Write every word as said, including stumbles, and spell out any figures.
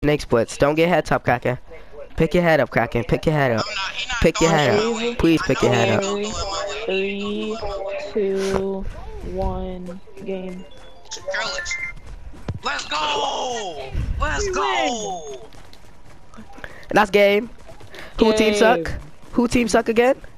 Snake splits. Don't get head top, Kraken. Pick your head up, Kraken. Pick your head up. I'm not, he not Pick your going head in up. my lane. Please I pick know your he head ain't up. gonna go in my lane. Three, two, one, game. Kirrlx. Let's go! Let's We go! And that's game. Who team suck? Who team suck again?